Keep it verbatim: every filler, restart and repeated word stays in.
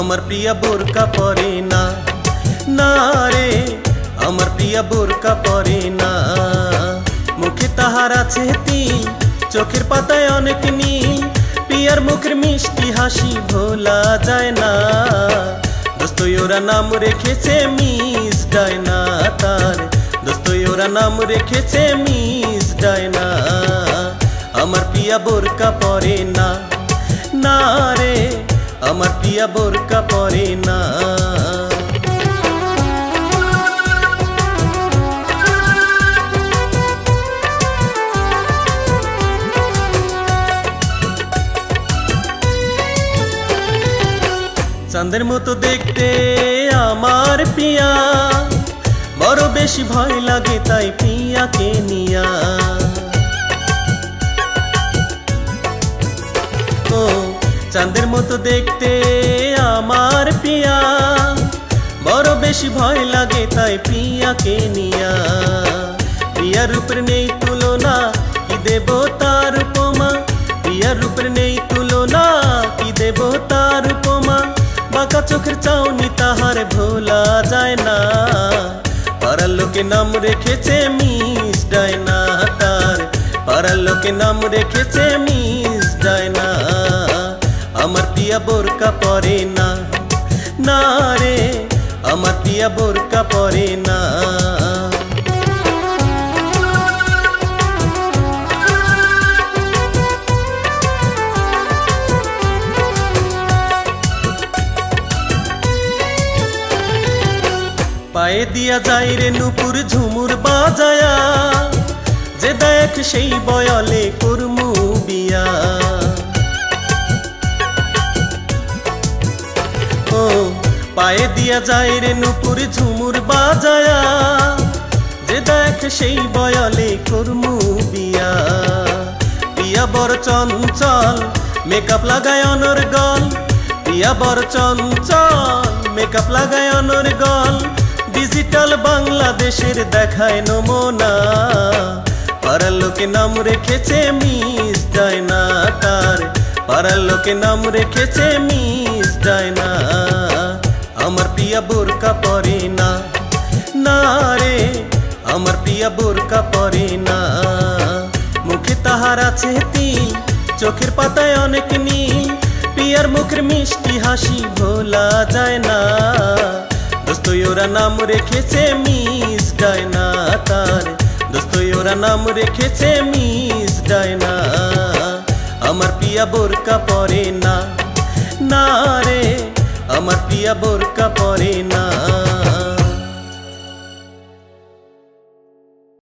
আমার প্রিয়া বোরকা পরে না, না রে আমার প্রিয়া বোরকা পরে না। মুখে তাহার আছে তিল, চোখের পাতায় অনেক নীল, প্রিয়ার মুখের মিষ্টি হাসি ভোলা যায় না। দোস্তই ওরা নাম রেখেছে মিস ডায়না, তার দোস্তই ওরা নাম রেখেছে মিস ডায়না। আমার প্রিয়া বোরকা পরে না, না রে আমার প্রিয়া বোরকা পরে না। চাঁদের মতো দেখতে আমার প্রিয়া, বড় বেশি ভয় লাগে তাই প্রিয়াকে নিয়া। ও চাঁদের মতো দেখতে আমার প্রিয়া, বড় বেশি ভয় লাগে তাই প্রিয়াকে নিয়া। প্রিয়ার উপর নেই তুলনা, কি দেব তার উপমা, প্রিয়ার উপর নেই তুলনা, কি দেব তার উপমা। বাঁকা চোখের চাউনি তাহার ভোলা যায় না, পাড়ার লোকে নাম রেখেছে মিস ডায়না, তার পাড়ার লোকে নাম রেখেছে মিস ডায়না। আমার প্রিয়া বোরকা পরে না, না রে আমার প্রিয়া বোরকা পরে না। পায়ে দিয়া যায় রে নুপুর ঝুমুর বাজায়া, যে দেখ সেই বয়লে করমু বিয়া। ও পায়ে দিয়া যায় রে নুপুর ঝুমুর বাজায়া, যে দেখ সেই বয়লে করমু বিয়া। প্রিয়া বড় চঞ্চল মেকআপ লাগায় অনর গল, প্রিয়া বড় চঞ্চল মেকআপ লাগায় অনর গল। ডিজিটাল বাংলাদেশের দেখায় নমুনা, পাড়ার লোকে নাম রেখেছে মিস ডায়না, তার পাড়ার লোকে নাম রেখেছে মিস ডায়না। আমার প্রিয়া বোরকা পরে না, না রে আমার প্রিয়া বোরকা পরে না। মুখে তাহার আছে তিল, চোখের পাতায় অনেক নীল, প্রিয়ার মুখের মিষ্টি হাসি ভোলা যায় না। দোস্তই ওরা নাম রেখেছে মিস ডায়না, তার দোস্তই ওরা নাম রেখেছে মিস ডায়না। আমার প্রিয়া বোরকা পরে না, না রে আমার প্রিয়া বোরকা পরে না।